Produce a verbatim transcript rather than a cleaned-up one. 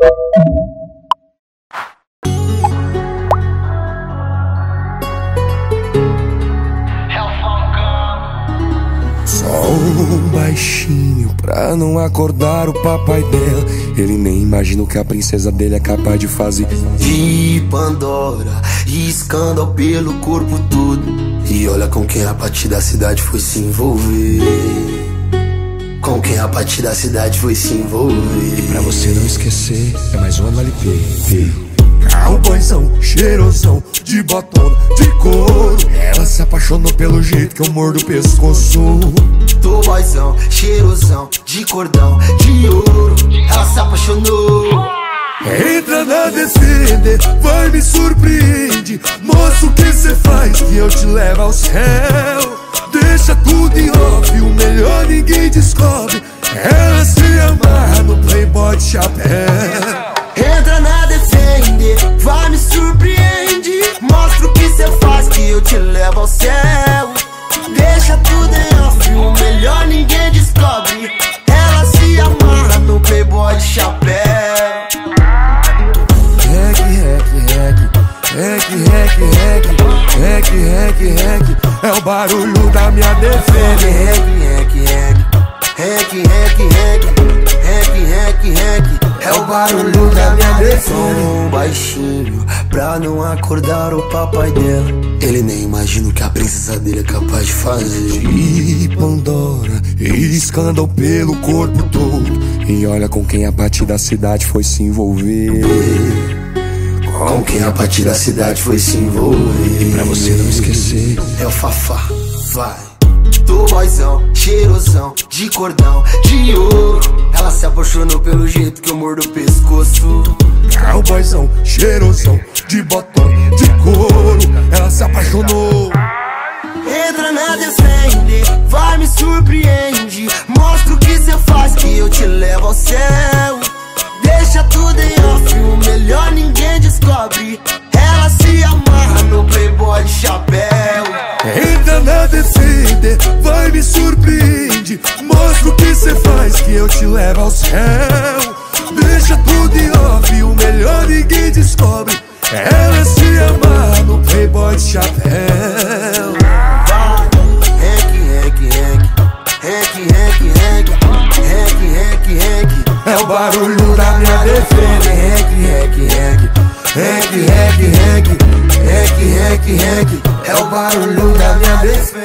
Som baixinho pra não acordar o papai dela. Ele nem imagina o que a princesa dele é capaz de fazer. E Pandora, e escândalo pelo corpo todo. E olha com quem a partir da cidade foi se envolver. Com quem a partir da cidade foi se envolver. E pra você não esquecer, é mais um L P. Cowboyzão, cheirosão, de botona, de couro. Ela se apaixonou pelo jeito que eu mordo o pescoço. Tô boyzão, cheirosão, de cordão, de ouro. Ela se apaixonou. Entra na Defender, vai me surpreende. Mostra o que cê faz que eu te levo ao céu. Deixa tudo em off, o melhor ninguém descobre. Ela se amarra no Playboy de chapéu. Entra na Defender, vai me surpreende. Mostra o que cê faz que eu te levo ao céu. Deixa tudo em off, o melhor ninguém descobre. Ela se amarra no Playboy de chapéu. Rec, rec, rec, rec, rec, rec, rec, rec, é o barulho da minha Defender. Rec, rec, rec, rec, rec, rec, rec, rec, é o barulho da minha Defender. Som baixinho pra não acordar o papai dela. Ele nem imagina o que a princesa dele é capaz de fazer. E Pandora, e escândalo pelo corpo todo. E olha com quem a partir da cidade foi se envolver. Com quem a partir da cidade foi se envolver. E pra você não esquecer, é o Fafá, vai. Tô boyzão, cheirosão, de cordão, de ouro. Ela se apaixonou pelo jeito que eu mordo o pescoço. Cowboyzão, cheirosão, de botão, de couro. Ela se apaixonou. Entra na Defender, vai me surpreende. Mostra o que cê faz que eu te levo ao céu. Deixa tudo em off, o melhor ninguém descobre. Ela se amarra no Playboy de chapéu. Entra na Defender, vai me surpreende. Mostra o que cê faz que eu te levo ao céu. Deixa tudo em off, o melhor ninguém descobre. Ela se amarra no Playboy de chapéu. Vai, rec, rec, rec, rec, rec, rec, rec, rec, rec, é o barulho da minha Defender. Rec, rec, rec, rec, rec, rec, rec, rec, rec, é o barulho da minha Defender.